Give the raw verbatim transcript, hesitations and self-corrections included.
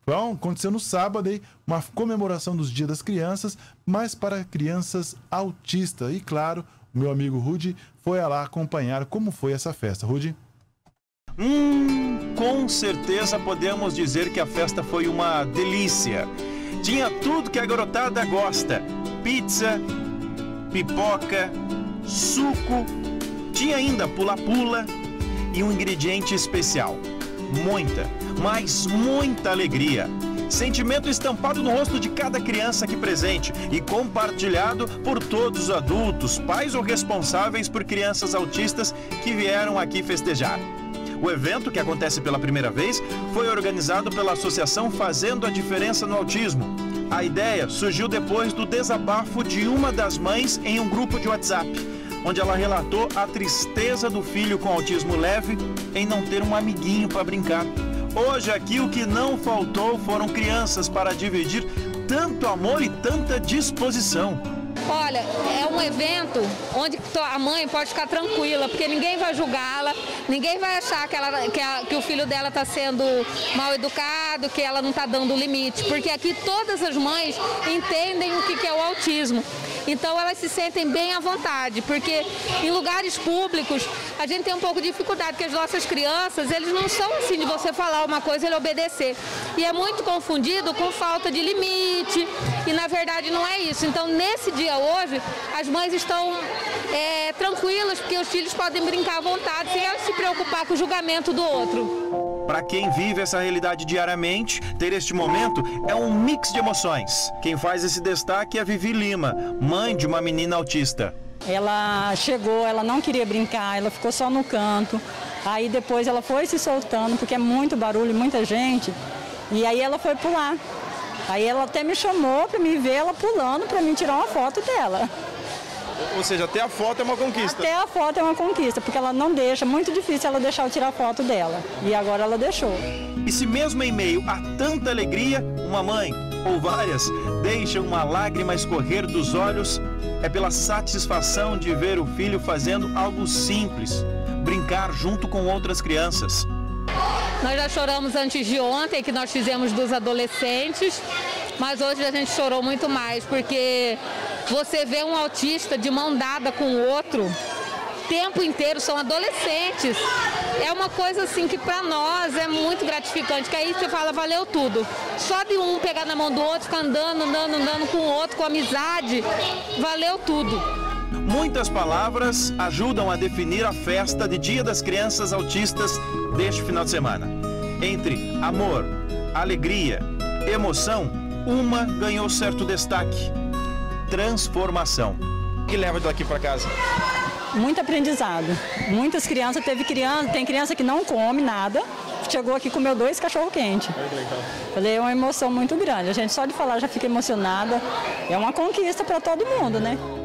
Então, aconteceu no sábado aí, uma comemoração dos Dias das Crianças, mas para crianças autistas. E claro, o meu amigo Rudy foi lá acompanhar como foi essa festa. Rudy? Hum, com certeza podemos dizer que a festa foi uma delícia. Tinha tudo que a garotada gosta: pizza, pipoca, suco, tinha ainda pula-pula e um ingrediente especial: muita, mas muita alegria. Sentimento estampado no rosto de cada criança aqui presente e compartilhado por todos os adultos, pais ou responsáveis por crianças autistas que vieram aqui festejar. O evento, que acontece pela primeira vez, foi organizado pela Associação Fazendo a Diferença no Autismo. A ideia surgiu depois do desabafo de uma das mães em um grupo de WhatsApp, onde ela relatou a tristeza do filho com autismo leve em não ter um amiguinho para brincar. Hoje aqui o que não faltou foram crianças para dividir tanto amor e tanta disposição. Olha, é um evento onde a mãe pode ficar tranquila, porque ninguém vai julgá-la, ninguém vai achar que, ela, que, a, que o filho dela está sendo mal educado, que ela não está dando limite, porque aqui todas as mães entendem o que, que é o autismo. Então elas se sentem bem à vontade, porque em lugares públicos a gente tem um pouco de dificuldade, porque as nossas crianças, eles não são assim de você falar uma coisa e ele obedecer. E é muito confundido com falta de limite, e na verdade não é isso. Então nesse dia hoje, as mães estão é, tranquilas, porque os filhos podem brincar à vontade, sem elas se preocupar com o julgamento do outro. Para quem vive essa realidade diariamente, ter este momento é um mix de emoções. Quem faz esse destaque é a Vivi Lima, mãe de uma menina autista. Ela chegou, ela não queria brincar, ela ficou só no canto. Aí depois ela foi se soltando, porque é muito barulho, muita gente. E aí ela foi pular. Aí ela até me chamou para me ver ela pulando, para mim tirar uma foto dela. Ou seja, até a foto é uma conquista. Até a foto é uma conquista, porque ela não deixa, é muito difícil ela deixar eu tirar foto dela. E agora ela deixou. E se mesmo em meio a tanta alegria, uma mãe, ou várias, deixa uma lágrima escorrer dos olhos, é pela satisfação de ver o filho fazendo algo simples, brincar junto com outras crianças. Nós já choramos antes de ontem, que nós fizemos dos adolescentes, mas hoje a gente chorou muito mais, porque você vê um autista de mão dada com o outro o tempo inteiro, são adolescentes. É uma coisa assim que para nós é muito gratificante, que aí você fala, valeu tudo. Só de um pegar na mão do outro, ficar andando, andando, andando com o outro, com amizade, valeu tudo. Muitas palavras ajudam a definir a festa de Dia das Crianças Autistas deste final de semana. Entre amor, alegria, emoção, uma ganhou certo destaque: transformação. O que leva daqui para casa? Muito aprendizado. Muitas crianças, teve criança, tem criança que não come nada, chegou aqui e comeu dois cachorro-quente. Falei, é uma emoção muito grande. A gente só de falar já fica emocionada. É uma conquista para todo mundo, né?